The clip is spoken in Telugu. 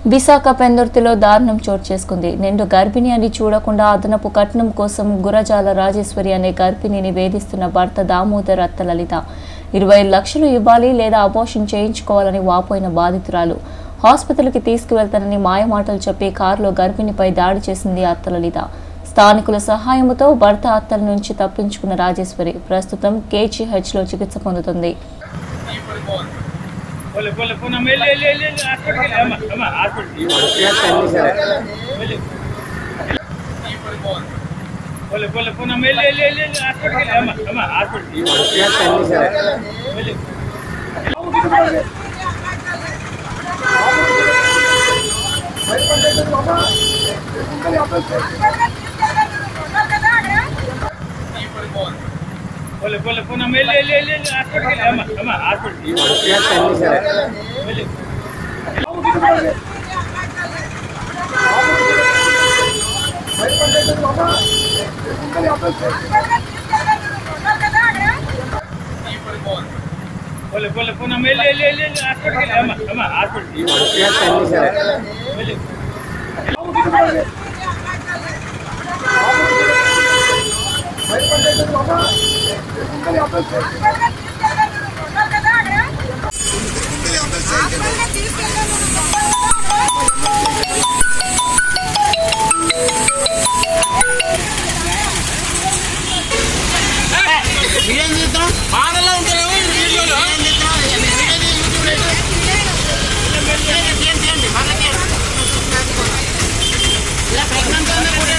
విశాఖ పెందుర్తిలో దారుణం చోటు చేసుకుంది. నిండు గర్భిణి అని చూడకుండా అదనపు కట్నం కోసం గురజాల రాజేశ్వరి అనే గర్భిణిని వేధిస్తున్న భర్త దామోదర్ అత్త లలిత 20 లక్షలు ఇవ్వాలి లేదా అబోర్షన్ చేయించుకోవాలని వాపోయిన బాధితురాలు హాస్పిటల్కి తీసుకువెళ్తానని మాయమాటలు చెప్పి కారులో గర్భిణిపై దాడి చేసింది అత్త లలిత. స్థానికుల సహాయంతో భర్త అత్తల నుంచి తప్పించుకున్న రాజేశ్వరి ప్రస్తుతం KGHలో చికిత్స పొందుతుంది. बोले बोले पुनः ले ले ले ले हॉस्पिटल के हम हॉस्पिटल बोले बोले पुनः ले ले ले ले हॉस्पिटल के हम हॉस्पिटल बोले बोले पुनः ले ले ले ले हॉस्पिटल के हम हॉस्पिटल बोले बोले पुनः ले ले ले ले हॉस्पिटल के हम ఇలా ప్రెగ్నెంట్